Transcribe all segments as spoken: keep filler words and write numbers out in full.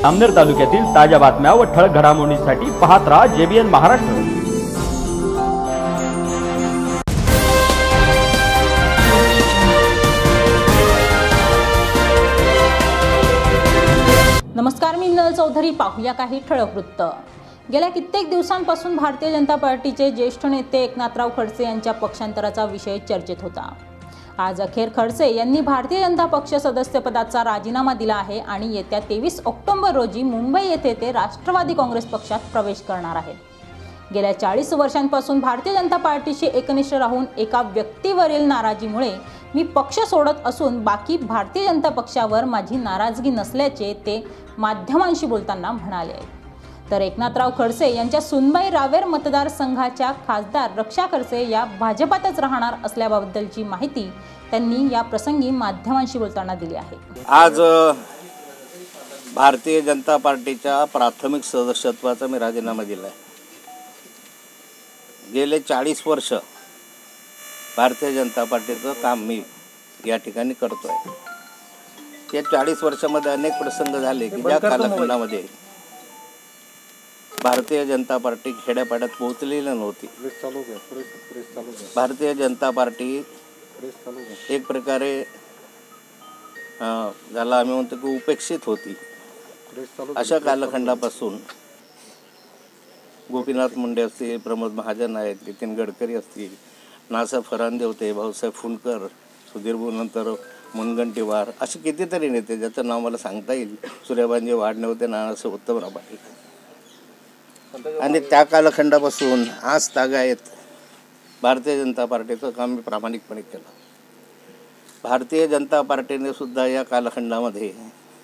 अमनेर तालुक्यातील ताज्या बातम्या व ठळक घडामोडींसाठी पाहत राहा जेबीएन महाराष्ट्र। नमस्कार, मी नल चौधरी। पाहूया काही ठळक वृत्त। गेल्या कित्येक दिवसांपासून भारतीय जनता पार्टीचे ज्येष्ठ नेते एकनाथराव खडसे यांच्या पक्षांतराचा विषय चर्चेत होता। आज अखेर खडसे यांनी भारतीय जनता पक्ष सदस्यपदाचा राजीनामा दिला आहे आणि येत्या तेवीस ऑक्टोबर रोजी मुंबई येथे ते राष्ट्रवादी काँग्रेस पक्षात प्रवेश करणार आहेत। गेल्या चाळीस वर्षांपासून भारतीय जनता पार्टीशी एकनिष्ठ राहून एका व्यक्तीवरील नाराजीमुळे मी पक्ष सोडत असून बाकी भारतीय जनता पक्षावर माझी नाराजगी नसल्याचे ते माध्यमांशी बोलताना म्हणाले। तर एकनाथराव खडसे यांच्या सुनबाई रावेर मतदारसंघाच्या खासदार रक्षा खडसे या भाजपातच राहणार असल्याबद्दलची माहिती त्यांनी या प्रसंगी माध्यमांशी बोलताना दिली आहे। आज भारतीय जनता पार्टीच्या प्राथमिक सदस्यत्वाचा मी राजीनामा दिला आहे। गेले चाळीस वर्ष भारतीय जनता पार्टीचं काम मी या ठिकाणी करतोय। या चाळीस वर्षामध्ये अनेक प्रसंग झाले की ज्या कालखंडामध्ये भारतीय जनता पार्टी खेड्यापाड्यात पोहोचलेली नव्हती। भारतीय जनता पार्टी एक प्रकारे ज्याला आम्ही म्हणतो की उपेक्षित होती। अशा कालखंडापासून गोपीनाथ मुंडे असतील, प्रमोद महाजन आहेत, नितीन गडकरी असतील, नासाहेब फरांदे होते, भाऊसाहेब फुंडकर, सुधीर नंतर मुनगंटीवार, असे कितीतरी नेते ज्याचं नाव मला सांगता येईल। सूर्यबांजी वाढणे होते, नानासाहेब उत्तमराव पाटील। आणि त्या कालखंडापासून आज तागायत भारतीय जनता पार्टीचं काम मी प्रामाणिकपणे केलं। भारतीय जनता पार्टीने सुद्धा या कालखंडामध्ये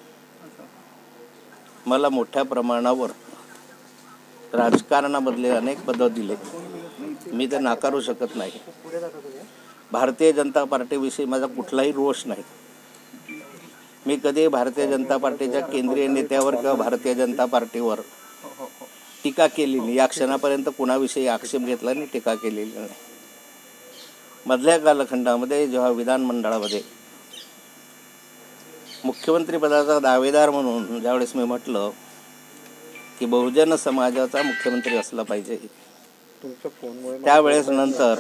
मला मोठ्या प्रमाणावर राजकारणामधले अनेक पदं दिले, मी ते नाकारू शकत नाही। भारतीय जनता पार्टीविषयी माझा कुठलाही रोष नाही। मी कधी भारतीय जनता पार्टीच्या केंद्रीय नेत्यावर किंवा भारतीय जनता पार्टीवर टीका केली नाही। या क्षणापर्यंत कुणाविषयी आक्षेप घेतला नाही, टीका केलेली नाही। मधल्या कालखंडामध्ये जेव्हा विधानमंडळामध्ये मुख्यमंत्री पदाचा दावेदार म्हणून ज्यावेळेस मी म्हटलं की बहुजन समाजाचा मुख्यमंत्री असला पाहिजे, त्यावेळेस नंतर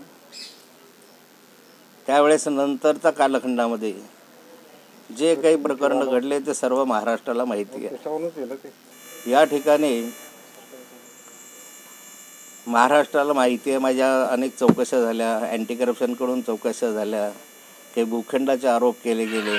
त्यावेळेस नंतरच्या कालखंडामध्ये जे काही प्रकरण घडले ते सर्व महाराष्ट्राला माहिती आहे। या ठिकाणी महाराष्ट्राला माहिती आहे, माझ्या अनेक चौकशा झाल्या, अँटी करप्शनकडून चौकशा झाल्या, काही भूखंडाचे आरोप केले गेले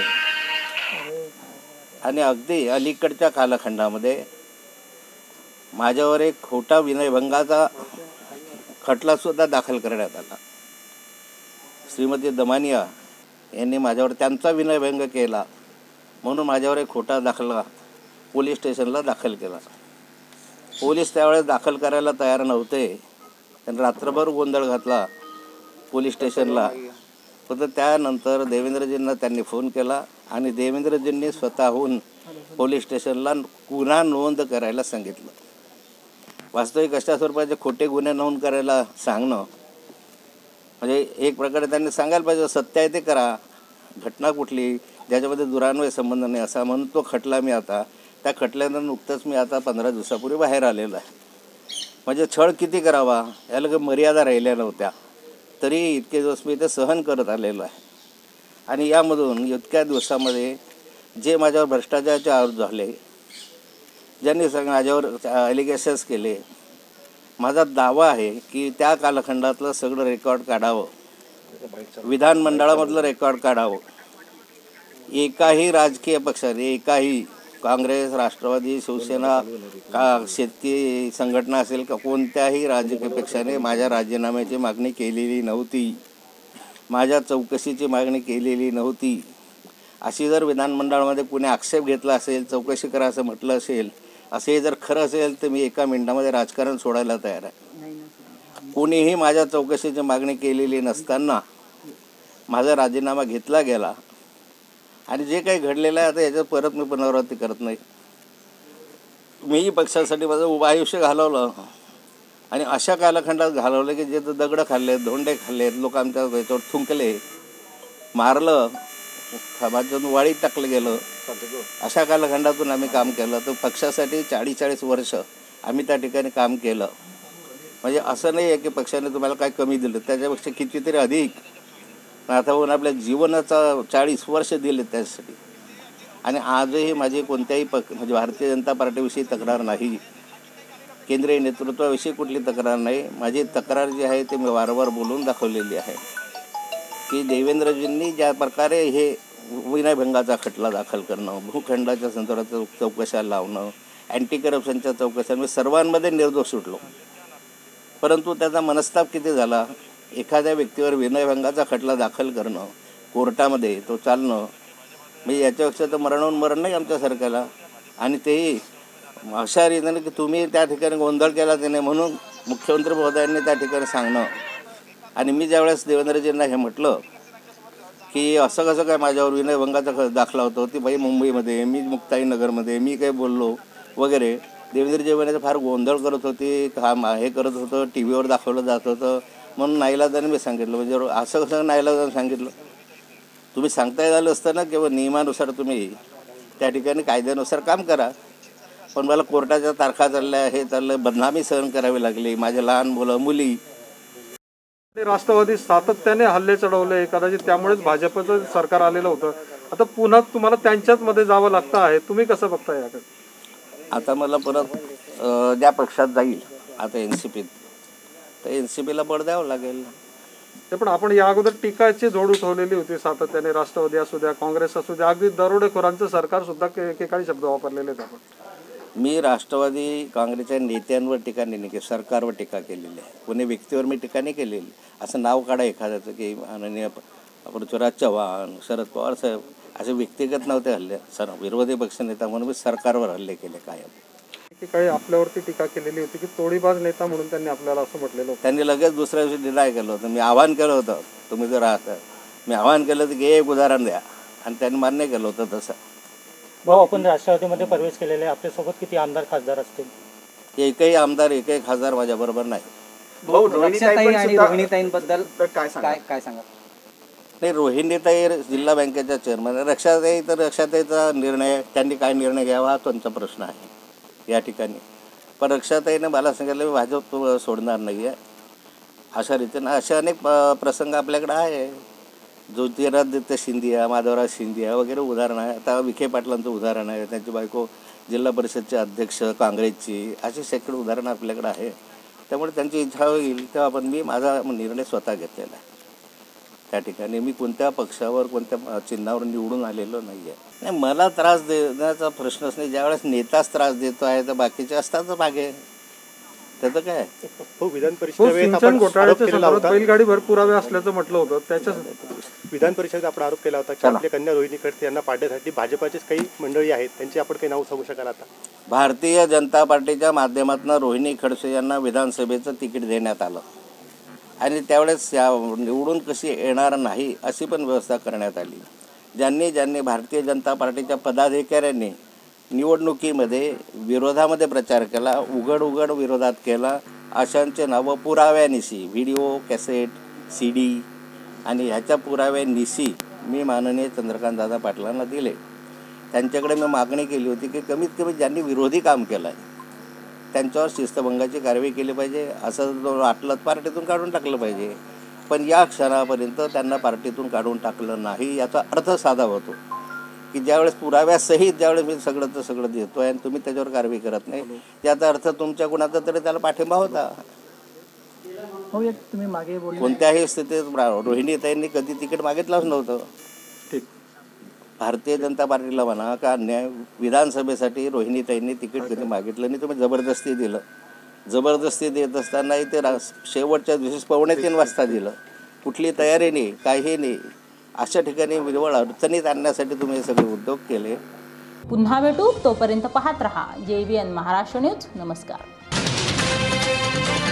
आणि अगदी अलीकडच्या कालखंडामध्ये माझ्यावर एक खोटा विनयभंगाचा खटलासुद्धा दाखल करण्यात आला। श्रीमती दमानिया यांनी माझ्यावर त्यांचा विनयभंग केला म्हणून माझ्यावर एक खोटा दाखला पोलीस स्टेशनला दाखल केला। पोलीस त्यावेळेस दाखल करायला तयार नव्हते, त्यांनी रात्रभर गोंधळ घातला पोलीस स्टेशनला। फक्त त्यानंतर देवेंद्रजींना त्यांनी फोन केला आणि देवेंद्रजींनी स्वतःहून पोलीस स्टेशनला गुन्हा नोंद करायला सांगितलं। वास्तविक अशा स्वरूपाचे खोटे गुन्हे नोंद करायला सांगणं म्हणजे एक प्रकारे त्यांनी सांगायला पाहिजे सत्य आहे ते करा, घटना कुठली ज्याच्यामध्ये दुरान्वय संबंध नाही असा म्हणून तो खटला मी आता त्या खटल्यानं नुकतंच मी आता पंधरा दिवसापूर्वी बाहेर आलेलो आहे। म्हणजे छळ किती करावा याला काही मर्यादा राहिल्या नव्हत्या, तरी इतके दिवस मी ते सहन करत आलेलो आहे। आणि यामधून इतक्या दिवसामध्ये जे माझ्यावर भ्रष्टाचाराचे आरोप झाले, ज्यांनी सगळं माझ्यावर ॲलिगेशन्स केले, माझा दावा आहे की त्या कालखंडातलं सगळं रेकॉर्ड काढावं, विधानमंडळामधलं रेकॉर्ड काढावं। एकाही राजकीय पक्षाने, एकाही काँग्रेस, राष्ट्रवादी, शिवसेना, का शेतकरी संघटना असेल का कोणत्याही राजकीय पक्षाने माझ्या राजीनाम्याची मागणी केलेली नव्हती, माझ्या चौकशीची मागणी केलेली नव्हती। अशी जर विधानमंडळामध्ये कुणी आक्षेप घेतला असेल, चौकशी करा असं म्हटलं असेल, असे जर खरं असेल तर मी एका मिनिटामध्ये राजकारण सोडायला तयार आहे। कोणीही माझ्या चौकशीची मागणी केलेली नसताना माझा राजीनामा घेतला गेला आणि जे काही घडलेलं आहे आता याच्यात परत मी पुनरावृत्ती करत नाही। मीही पक्षासाठी माझं उभं आयुष्य घालवलं आणि अशा कालखंडात घालवलं की जे दगडं खाल्लेत, धोंडे खाल्लेत, लोक आमच्या याच्यावर थुंकले, मारलं, समाजातून वाळीत टाकलं गेलं. अशा कालखंडातून आम्ही काम केलं. तर पक्षासाठी चाळीस चाळीस वर्ष आम्ही त्या ठिकाणी काम केलं. म्हणजे असं नाही आहे की पक्षाने तुम्हाला काय कमी दिलं, त्याच्यापेक्षा कितीतरी अधिक आता होऊन आपल्या जीवनाचा चाळीस वर्ष दिले त्यासाठी. आणि आजही माझी कोणत्याही पक्ष म्हणजे भारतीय जनता पार्टीविषयी तक्रार नाही, केंद्रीय नेतृत्वाविषयी कुठली तक्रार नाही. माझी तक्रार जी आहे ते मी वारंवार बोलून दाखवलेली आहे की देवेंद्रजींनी ज्या प्रकारे हे विनयभंगाचा खटला दाखल करणं, भूखंडाच्या संदर्भात चौकशा लावणं, अँटी करप्शनच्या चौकशा, मी सर्वांमध्ये निर्दोष सुटलो. परंतु त्याचा मनस्ताप किती झाला. एखाद्या व्यक्तीवर विनयभंगाचा खटला दाखल करणं कोर्टामध्ये, तो चालणं म्हणजे याच्यापेक्षा तर मरणहून मरण नाही आमच्या सरकारला. आणि तेही अशा रीतीने की तुम्ही त्या ठिकाणी गोंधळ केला त्याने म्हणून मुख्यमंत्री महोदयांनी त्या ठिकाणी सांगणं. आणि मी ज्यावेळेस देवेंद्रजींना हे म्हटलं की असं कसं काय माझ्यावर विनयभंगाचा ख दाखला होतो, ती बाई मुंबईमध्ये, मी मुक्ताईनगरमध्ये, मी काही बोललो वगैरे. देवेंद्रजी म्हणायचं फार गोंधळ करत होती, काम हे करत होतं, टी व्हीवर दाखवलं जात होतं म्हणून नाईलाजाने मी सांगितलं. म्हणजे असं कसं नाईलाजाने सांगितलं. तुम्ही सांगता झालं असतं ना किंवा नियमानुसार तुम्ही त्या ठिकाणी कायद्यानुसार काम करा. पण मला कोर्टाच्या तारखा चालल्या, हे चाललं, बदनामी सहन करावी लागली, माझे लहान मुलं मुली. राष्ट्रवादी सातत्याने हल्ले चढवले, कदाचित त्यामुळेच भाजपचं सरकार आलेलं होतं. आता पुन्हा तुम्हाला त्यांच्याच मध्ये जावं लागतं आहे, तुम्ही कसं बघता याकडे? आता मला परत ज्या पक्षात जाईल आता एन सी पीत, तर एन सी पीला बळ द्यावं लागेल. ते पण आपण या अगोदर टीकाची जोड उठवलेली होती सातत्याने, राष्ट्रवादी असू द्या, काँग्रेस असू द्या, अगदी दरोडेखोरांचं सरकार सुद्धा एकेकाळी शब्द वापरलेले आहेत आपण. मी राष्ट्रवादी काँग्रेसच्या नेत्यांवर टीका नाही केली, सरकारवर टीका केलेली आहे. कोणी व्यक्तीवर मी टीका नाही केलेली. असं नाव काढा एखाद्याचं की माननीय पृथ्वीराज चव्हाण, शरद पवार साहेब, असे व्यक्तिगत नव्हते हल्ले. सर विरोधी पक्षनेता म्हणून मी सरकारवर हल्ले केले कायम. एकेकाळी आपल्यावरती टीका केलेली होती की तोडीबाज नेता म्हणून त्यांनी आपल्याला असं म्हटलेलं होतं. त्यांनी लगेच दुसऱ्या दिवशी डिनाय केलं होतं. मी आवाहन केलं होतं, तुम्ही जर राहता, मी आवाहन केलं होतं की एक उदाहरण द्या, आणि त्यांनी मान्य केलं होतं तसं. भाऊ, आपण राष्ट्रवादीमध्ये प्रवेश केलेले, आपल्यासोबत किती आमदार खासदार असतील? एकही आमदार एकही खासदार माझ्याबरोबर नाही. रोहिणीताईंबद्दल काय काय सांगा? नाही, रोहिणीताई जिल्हा बँकेच्या चेअरमन, रक्षाताई तर रक्षाताईचा निर्णय, त्यांनी काय निर्णय घ्यावा हा त्यांचा प्रश्न आहे या ठिकाणी. पण रक्षाताईने मला सांगितलं मी भाजप सोडणार नाही आहे अशा रीतीनं. असे अनेक प्रसंग आपल्याकडे आहे. ज्योतिरादित्य सिंधिया, माधवराव सिंधिया वगैरे उदाहरण आहे. आता विखे पाटलांचं उदाहरण आहे, त्यांची बायको जिल्हा परिषदचे अध्यक्ष काँग्रेसची, अशी शेकडो उदाहरणं आपल्याकडे आहे. त्यामुळे त्यांची इच्छा होईल तेव्हा पण मी माझा निर्णय स्वतः घेतलेला आहे त्या ठिकाणी. मी कोणत्या पक्षावर कोणत्या चिन्हावर निवडून आलेलो नाही आहे. नाही, मला त्रास देण्याचा प्रश्नच नाही. ज्यावेळेस नेताच त्रास देतो आहे तर बाकीचे असतातच मागे, त्याचं काय. विधान परिषद घोटाळ्याच्या संदर्भात बैलगाडीभर पुरावे असल्याचं म्हटलं होतं. त्याच्या विधान परिषदेत आपण आरोप केला होता की आपल्या कन्या रोहिणी खडसे यांना पाडण्यासाठी भाजपाचीच काही मंडळी आहेत, त्यांची आपण काही नाव सांगू शकाल? आता भारतीय जनता पार्टीच्या माध्यमातून रोहिणी खडसे यांना विधानसभेचं तिकीट देण्यात आलं आणि त्यावेळेस या निवडून कशी येणार नाही अशी पण व्यवस्था करण्यात आली. ज्यांनी ज्यांनी भारतीय जनता पार्टीच्या पदाधिकाऱ्यांनी निवडणुकीमध्ये विरोधामध्ये प्रचार केला, उघड उघड विरोधात केला, अशांचे नावं पुराव्यानिशी, व्हिडिओ कॅसेट, सी डी आणि ह्याच्या पुराव्यानिशी मी माननीय चंद्रकांतदादा पाटलांना दिले. त्यांच्याकडे मी मागणी केली होती की कमीत कमी ज्यांनी विरोधी काम केलं आहे त्यांच्यावर शिस्तभंगाची कारवाई केली पाहिजे. असं जो वाटलं पार्टीतून काढून टाकलं पाहिजे. पण या क्षणापर्यंत त्यांना पार्टीतून काढून टाकलं नाही. याचा अर्थ साधा होतो की ज्यावेळेस पुराव्यासहित ज्यावेळेस मी सगळं तर सगळं देतो आहे आणि तुम्ही त्याच्यावर कारवाई करत नाही, याचा अर्थ तुमच्या कुणाचा तरी त्याला पाठिंबा होता. तुम्ही मागे कोणत्याही स्थितीत रोहिणीताईंनी कधी तिकीट मागितलंच नव्हतं. ठीक, भारतीय जनता पार्टीला म्हणा का अन्याय, विधानसभेसाठी रोहिणीताईंनी तिकीट कधी मागितलं नाही. तुम्ही जबरदस्ती दिलं. जबरदस्ती देत असतानाही ते रा शेवटच्या दिवशी पावणे तीन वाजता दिलं. कुठली तयारी नाही, काही नाही. अशा ठिकाणी निवड अडचणीत आणण्यासाठी तुम्ही हे सगळे उद्योग केले. पुन्हा भेटू, तोपर्यंत पाहत रहा जे बी एन महाराष्ट्र न्यूज. नमस्कार.